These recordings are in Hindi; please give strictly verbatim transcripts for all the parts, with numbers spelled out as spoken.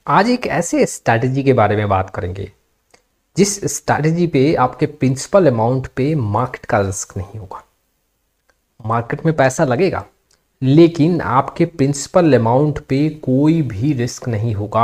आज एक ऐसे स्ट्रैटेजी के बारे में बात करेंगे जिस स्ट्रैटेजी पे आपके प्रिंसिपल अमाउंट पे मार्केट का रिस्क नहीं होगा। मार्केट में पैसा लगेगा लेकिन आपके प्रिंसिपल अमाउंट पे कोई भी रिस्क नहीं होगा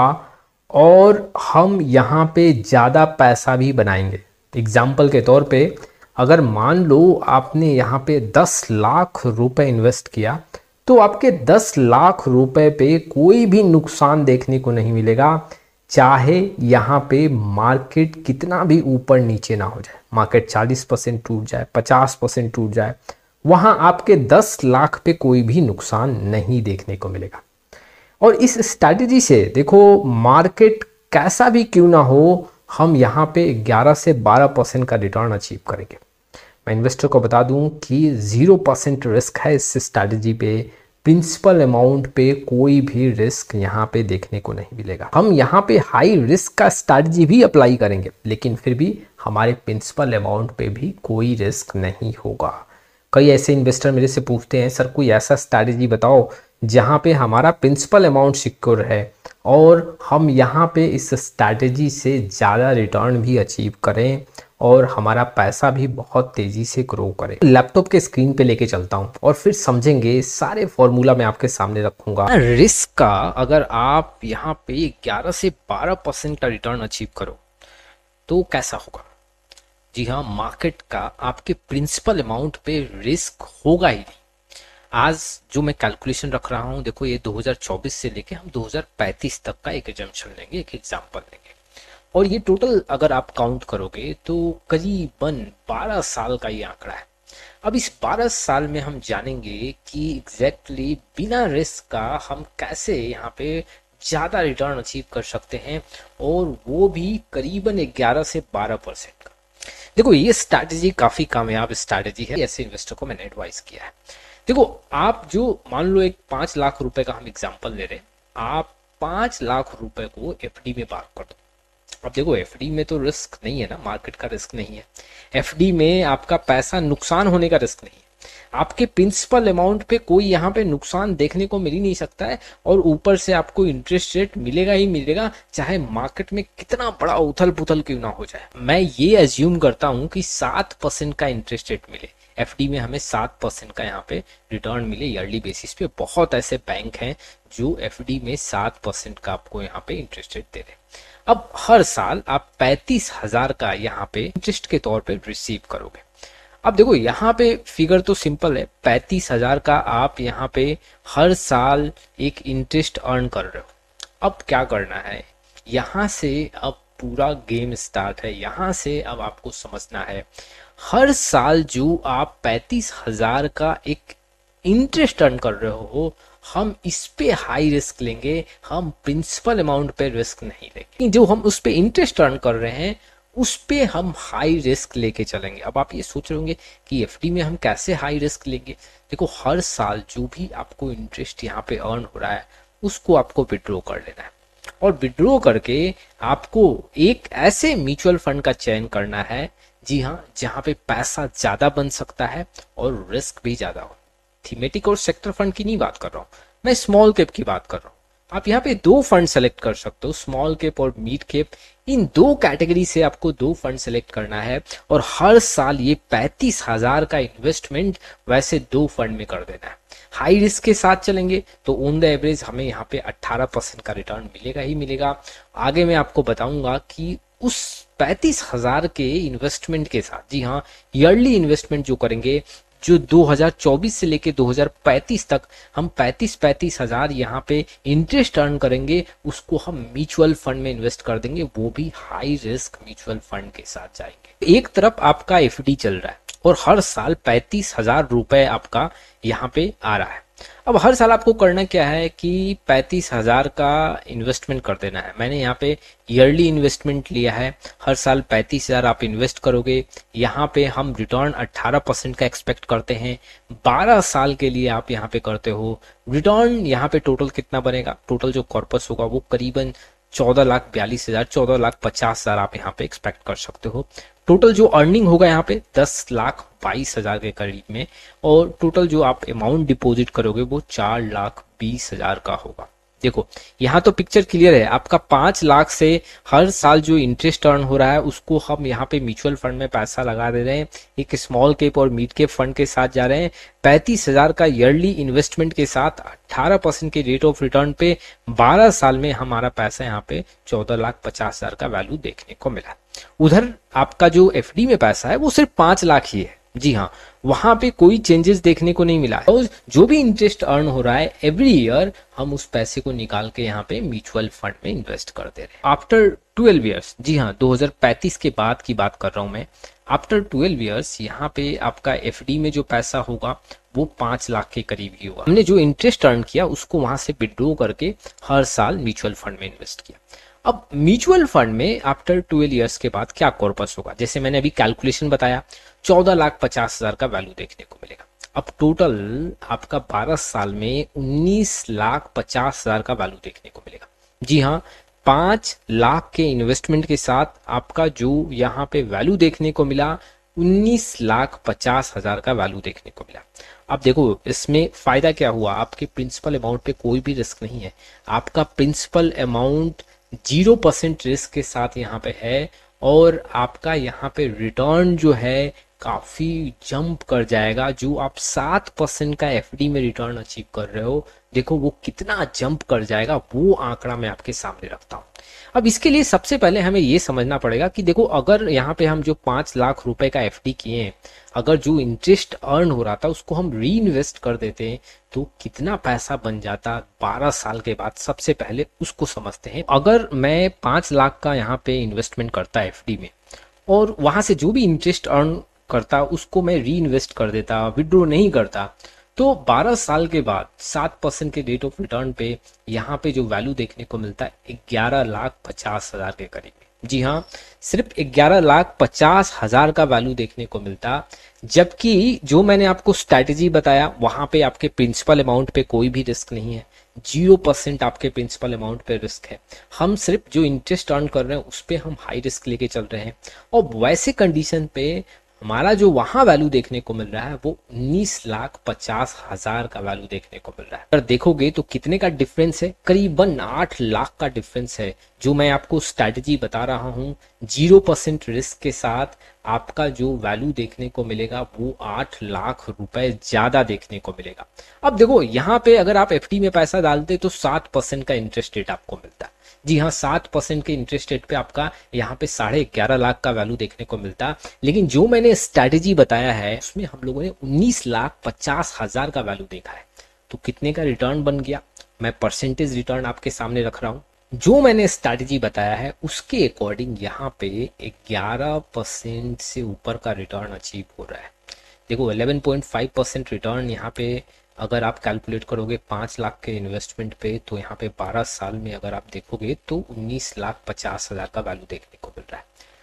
और हम यहाँ पे ज़्यादा पैसा भी बनाएंगे। एग्जाम्पल के तौर पे अगर मान लो आपने यहाँ पे दस लाख रुपए इन्वेस्ट किया तो आपके दस लाख रुपए पे कोई भी नुकसान देखने को नहीं मिलेगा, चाहे यहाँ पे मार्केट कितना भी ऊपर नीचे ना हो जाए। मार्केट चालीस परसेंट टूट जाए, पचास परसेंट टूट जाए, वहां आपके दस लाख पे कोई भी नुकसान नहीं देखने को मिलेगा। और इस स्ट्रैटेजी से देखो मार्केट कैसा भी क्यों ना हो, हम यहाँ पे ग्यारह से बारह परसेंट का रिटर्न अचीव करेंगे। मैं इन्वेस्टर को बता दूं कि जीरो परसेंट रिस्क है इस स्ट्रैटेजी पे। प्रिंसिपल अमाउंट पे कोई भी रिस्क यहाँ पे देखने को नहीं मिलेगा। हम यहाँ पे हाई रिस्क का स्ट्रैटेजी भी अप्लाई करेंगे लेकिन फिर भी हमारे प्रिंसिपल अमाउंट पे भी कोई रिस्क नहीं होगा। कई ऐसे इन्वेस्टर मेरे से पूछते हैं, सर कोई ऐसा स्ट्रैटेजी बताओ जहाँ पे हमारा प्रिंसिपल अमाउंट सिक्योर है और हम यहाँ पे इस स्ट्रैटेजी से ज़्यादा रिटर्न भी अचीव करें और हमारा पैसा भी बहुत तेजी से ग्रो करे। लैपटॉप के स्क्रीन पे लेके चलता हूँ और फिर समझेंगे। सारे फॉर्मूला मैं आपके सामने रखूंगा। रिस्क का अगर आप यहाँ पे ग्यारह से बारह परसेंट का रिटर्न अचीव करो तो कैसा होगा? जी हाँ, मार्केट का आपके प्रिंसिपल अमाउंट पे रिस्क होगा ही नहीं। आज जो मैं कैलकुलेशन रख रहा हूँ, देखो ये दो हज़ार चौबीस से लेके हम दो हज़ार पैंतीस तक का एक एजम्पशन लेंगे, एक एग्जांपल लेंगे और ये टोटल अगर आप काउंट करोगे तो करीबन बारह साल का ये आंकड़ा है। अब इस बारह साल में हम जानेंगे कि एग्जैक्टली बिना रिस्क का हम कैसे यहाँ पे ज्यादा रिटर्न अचीव कर सकते हैं और वो भी करीबन ग्यारह से बारह परसेंट का। देखो ये स्ट्रैटेजी काफी कामयाब स्ट्रैटेजी है, ऐसे इन्वेस्टर को मैंने एडवाइस किया है। देखो आप जो मान लो एक पांच लाख रुपए का हम एग्जाम्पल ले रहे हैं, आप पांच लाख रुपए को एफडी में पार्क कर दो। अब देखो एफडी में तो रिस्क नहीं है ना, मार्केट का रिस्क नहीं है। एफडी में आपका पैसा नुकसान होने का रिस्क नहीं है। आपके प्रिंसिपल अमाउंट पे कोई यहाँ पे नुकसान देखने को मिल ही नहीं सकता है और ऊपर से आपको इंटरेस्ट रेट मिलेगा ही मिलेगा, चाहे मार्केट में कितना बड़ा उथल पुथल क्यों ना हो जाए। मैं ये एज्यूम करता हूँ कि सात परसेंट का इंटरेस्ट रेट मिले एफडी में, हमें सात परसेंट का यहाँ पे रिटर्न मिले ईयरली बेसिस पे। बहुत ऐसे बैंक हैं जो एफडी में सात परसेंट का आपको यहाँ पे इंटरेस्ट रेट दे रहे हैं। अब हर साल आप पैंतीस हजार का यहाँ पे इंटरेस्ट के तौर पे रिसीव करोगे। अब देखो यहाँ पे फिगर तो सिंपल है, पैंतीस हजार का आप यहाँ पे हर साल एक इंटरेस्ट अर्न कर रहे हो। अब क्या करना है, यहाँ से अब पूरा गेम स्टार्ट है। यहाँ से अब आपको समझना है, हर साल जो आप पैंतीस हजार का एक इंटरेस्ट अर्न कर रहे हो, हम इस पे हाई रिस्क लेंगे, हम प्रिंसिपल अमाउंट पे रिस्क नहीं लेंगे। जो हम उस पे इंटरेस्ट अर्न कर रहे हैं उस पे हम हाई रिस्क लेके चलेंगे। अब आप ये सोच रहे होंगे कि एफडी में हम कैसे हाई रिस्क लेंगे। देखो हर साल जो भी आपको इंटरेस्ट यहाँ पे अर्न हो रहा है उसको आपको विड्रॉ कर लेना है और विड्रॉ करके आपको एक ऐसे म्यूचुअल फंड का चयन करना है, जी हाँ, जहाँ पे पैसा ज्यादा बन सकता है और रिस्क भी ज्यादा हो। थीमेटिक और सेक्टर फंड की नहीं बात कर रहा हूँ, मैं स्मॉल कैप की बात कर रहा हूँ। आप यहाँ पे दो फंड सेलेक्ट कर सकते हो, स्मॉल कैप और मिड कैप। इन दो कैटेगरी से आपको दो फंड सेलेक्ट करना है और हर साल ये पैंतीस हजार का इन्वेस्टमेंट वैसे दो फंड में कर देना है। हाई रिस्क के साथ चलेंगे तो ऑन द एवरेज हमें यहाँ पे अट्ठारह परसेंट का रिटर्न मिलेगा ही मिलेगा। आगे मैं आपको बताऊंगा कि उस पैंतीस हजार के इन्वेस्टमेंट के साथ, जी हाँ, ईयरली इन्वेस्टमेंट जो करेंगे, जो दो हज़ार चौबीस से लेके दो हज़ार पैंतीस तक हम पैंतीस पैंतीस हजार यहाँ पे इंटरेस्ट अर्न करेंगे, उसको हम म्यूचुअल फंड में इन्वेस्ट कर देंगे, वो भी हाई रिस्क म्यूचुअल फंड के साथ जाएंगे। एक तरफ आपका एफडी चल रहा है और हर साल पैंतीस हजार रुपए आपका यहाँ पे आ रहा है। अब हर साल आपको करना क्या है कि पैंतीस हजार का इन्वेस्टमेंट कर देना है। मैंने यहाँ पे ईयरली इन्वेस्टमेंट लिया है, हर साल पैंतीस हजार आप इन्वेस्ट करोगे। यहाँ पे हम रिटर्न अट्ठारह परसेंट का एक्सपेक्ट करते हैं, बारह साल के लिए आप यहाँ पे करते हो। रिटर्न यहाँ पे टोटल कितना बनेगा, टोटल जो कॉर्पस होगा वो करीबन चौदह लाख बयालीस हजार चौदह लाख पचास हजार आप यहाँ पे एक्सपेक्ट कर सकते हो। टोटल जो अर्निंग होगा यहाँ पे दस लाख बाईस हजार के करीब में और टोटल जो आप अमाउंट डिपॉजिट करोगे वो चार लाख बीस हजार का होगा। देखो यहाँ तो पिक्चर क्लियर है, आपका पांच लाख से हर साल जो इंटरेस्ट अर्न हो रहा है उसको हम यहाँ पे म्यूचुअल फंड में पैसा लगा दे रहे हैं। एक स्मॉल कैप और मिड कैप फंड के साथ जा रहे हैं। पैंतीस हजार का ईयरली इन्वेस्टमेंट के साथ अठारह परसेंट के रेट ऑफ रिटर्न पे बारह साल में हमारा पैसा यहाँ पे चौदह लाख पचास हजार का वैल्यू देखने को मिला। उधर आपका जो एफडी में पैसा है वो सिर्फ पांच लाख ही है। जी हाँ, वहां पे कोई चेंजेस देखने को नहीं मिला है। और जो भी इंटरेस्ट अर्न हो रहा है एवरी ईयर हम उस पैसे को निकाल के यहाँ पे म्यूचुअल फंड में इन्वेस्ट कर दे रहे हैं। आफ्टर ट्वेल्व ईयर्स, जी हाँ दो हज़ार पैंतीस के बाद की बात कर रहा हूं मैं, आफ्टर ट्वेल्व ईयर्स यहाँ पे आपका एफडी में जो पैसा होगा वो पांच लाख के करीब ही होगा। हमने जो इंटरेस्ट अर्न किया उसको वहां से विड्रॉ करके हर साल म्यूचुअल फंड में इन्वेस्ट किया। अब म्यूचुअल फंड में आफ्टर ट्वेल्व इयर्स के बाद क्या कॉर्पस होगा, जैसे मैंने अभी कैलकुलेशन बताया, चौदह लाख पचास हजार का वैल्यू देखने को मिलेगा। अब टोटल आपका बारह साल में उन्नीस लाख पचास हजार का वैल्यू देखने को मिलेगा। जी हाँ, पांच लाख के इन्वेस्टमेंट के साथ आपका जो यहाँ पे वैल्यू देखने को मिला उन्नीस लाख पचास हजार का वैल्यू देखने को मिला। अब देखो इसमें फायदा क्या हुआ, आपके प्रिंसिपल अमाउंट पे कोई भी रिस्क नहीं है। आपका principal amount zero percent risk के साथ यहाँ पे है और आपका यहाँ पे रिटर्न जो है काफी जंप कर जाएगा। जो आप सात परसेंट का एफडी में रिटर्न अचीव कर रहे हो, देखो वो कितना जंप कर जाएगा, वो आंकड़ा मैं आपके सामने रखता हूँ। अब इसके लिए सबसे पहले हमें ये समझना पड़ेगा कि देखो अगर यहाँ पे हम जो पांच लाख रुपए का एफडी किए हैं, अगर जो इंटरेस्ट अर्न हो रहा था उसको हम री इन्वेस्ट कर देते हैं तो कितना पैसा बन जाता बारह साल के बाद, सबसे पहले उसको समझते हैं। अगर मैं पांच लाख का यहाँ पे इन्वेस्टमेंट करता एफडी में और वहां से जो भी इंटरेस्ट अर्न करता उसको मैं री इन्वेस्ट कर देता, विड्रॉ नहीं करता, तो बारह साल के बाद सात परसेंट के रेट ऑफ रिटर्न पे यहाँ पे जो वैल्यू देखने को मिलता है ग्यारह लाख पचास हजार के करीब। जी हाँ, सिर्फ ग्यारह लाख पचास हजार का वैल्यू देखने को मिलता, जबकि जो मैंने आपको स्ट्रैटेजी बताया वहां पे आपके प्रिंसिपल अमाउंट पे कोई भी रिस्क नहीं है, जीरो परसेंट आपके प्रिंसिपल अमाउंट पे रिस्क है। हम सिर्फ जो इंटरेस्ट अर्न कर रहे हैं उस पे हम हाई रिस्क लेके चल रहे हैं और वैसे कंडीशन पे हमारा जो वहां वैल्यू देखने को मिल रहा है वो उन्नीस लाख पचास हजार का वैल्यू देखने को मिल रहा है। अगर देखोगे तो कितने का डिफरेंस है, करीबन आठ लाख का डिफरेंस है। जो मैं आपको स्ट्रैटेजी बता रहा हूं जीरो परसेंट रिस्क के साथ आपका जो वैल्यू देखने को मिलेगा वो आठ लाख रुपए ज्यादा देखने को मिलेगा। अब देखो यहाँ पे अगर आप एफडी में पैसा डालते तो सात परसेंट का इंटरेस्ट रेट आपको मिलता। जी हाँ, सात परसेंट के इंटरेस्ट रेट पे आपका यहाँ पे साढ़े ग्यारह लाख का वैल्यू देखने को मिलता। लेकिन जो मैंने स्ट्रैटेजी बताया है उसमें हम लोगों ने उन्नीस लाख पचास हजार का वैल्यू देखा है, तो कितने का रिटर्न बन गया, मैं परसेंटेज रिटर्न आपके सामने रख रहा हूँ। जो मैंने स्ट्रैटेजी बताया है उसके अकॉर्डिंग यहाँ पे ग्यारह परसेंट से ऊपर का रिटर्न अचीव हो रहा है। देखो ग्यारह पॉइंट पाँच परसेंट रिटर्न यहाँ पे अगर आप कैलकुलेट करोगे पाँच लाख के इन्वेस्टमेंट पे, तो यहाँ पे बारह साल में अगर आप देखोगे तो उन्नीस लाख पचास हजार का वैल्यू देखने को मिल रहा है।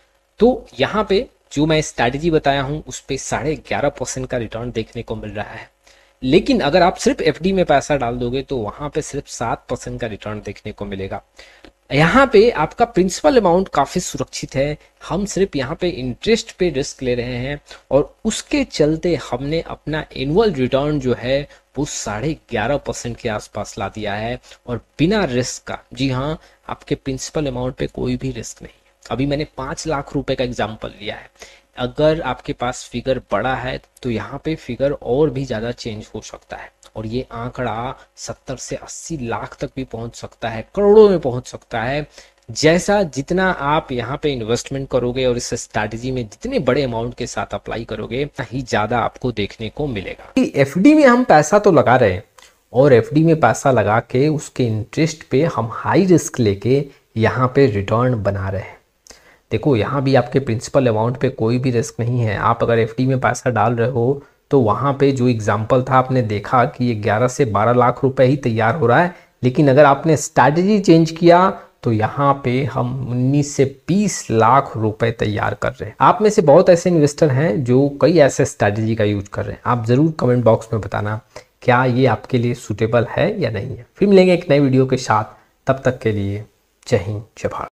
तो यहाँ पे जो मैं स्ट्रैटेजी बताया हूँ उस पे साढ़े ग्यारह परसेंट का रिटर्न देखने को मिल रहा है। लेकिन अगर आप सिर्फ एफडी में पैसा डाल दोगे तो वहां पे सिर्फ सात परसेंट का रिटर्न देखने को मिलेगा। यहाँ पे आपका प्रिंसिपल अमाउंट काफी सुरक्षित है, हम सिर्फ यहाँ पे इंटरेस्ट पे रिस्क ले रहे हैं और उसके चलते हमने अपना एनुअल रिटर्न जो है वो साढ़े ग्यारह परसेंट के आसपास ला दिया है और बिना रिस्क का। जी हाँ, आपके प्रिंसिपल अमाउंट पे कोई भी रिस्क नहीं। अभी मैंने पांच लाख रुपए का एग्जाम्पल लिया है, अगर आपके पास फिगर बड़ा है तो यहाँ पे फिगर और भी ज्यादा चेंज हो सकता है और ये आंकड़ा सत्तर से अस्सी लाख तक भी पहुंच सकता है, करोड़ों में पहुंच सकता है। जैसा जितना आप यहाँ पे इन्वेस्टमेंट करोगे और इस स्ट्रैटेजी में जितने बड़े अमाउंट के साथ अप्लाई करोगे ही ज्यादा आपको देखने को मिलेगा। एफडी में हम पैसा तो लगा रहे हैं और एफडी में पैसा लगा के उसके इंटरेस्ट पे हम हाई रिस्क लेके यहाँ पे रिटर्न बना रहे हैं। देखो यहाँ भी आपके प्रिंसिपल अमाउंट पे कोई भी रिस्क नहीं है। आप अगर एफडी में पैसा डाल रहे हो तो वहाँ पे जो एग्जाम्पल था आपने देखा कि ये ग्यारह से बारह लाख रुपए ही तैयार हो रहा है, लेकिन अगर आपने स्ट्रैटेजी चेंज किया तो यहाँ पे हम उन्नीस से बीस लाख रुपए तैयार कर रहे हैं। आप में से बहुत ऐसे इन्वेस्टर हैं जो कई ऐसे स्ट्रैटेजी का यूज कर रहे हैं। आप जरूर कमेंट बॉक्स में बताना क्या ये आपके लिए सूटेबल है या नहीं है। फिर मिलेंगे एक नई वीडियो के साथ, तब तक के लिए जय हिंद जय भारत।